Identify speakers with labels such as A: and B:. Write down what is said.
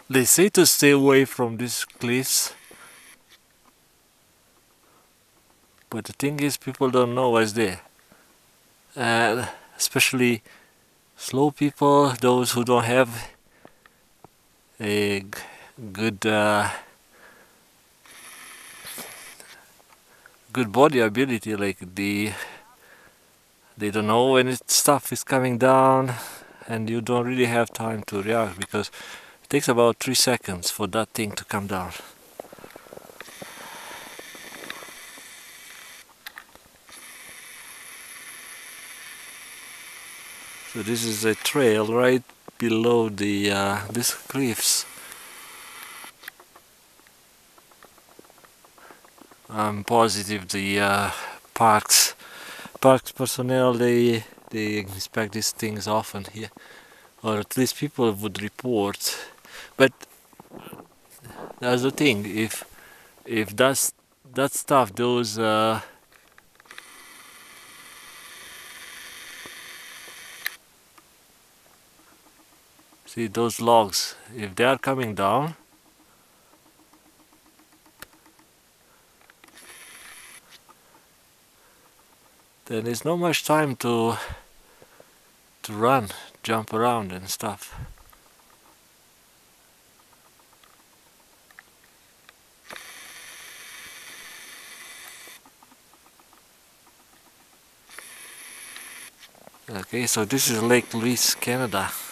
A: They say to stay away from these cliffs, but the thing is, people don't know what's there. And especially slow people, those who don't have a good good body ability, like they don't know when stuff is coming down, and you don't really have time to react because it takes about 3 seconds for that thing to come down. So this is a trail right below the these cliffs. I'm positive the parks personnel, they inspect these things often here, or at least people would report. But that's the thing, if that stuff, those see those logs, if they are coming down, then there's not much time to run, jump around and stuff. Okay, so this is Lake Louise, Canada.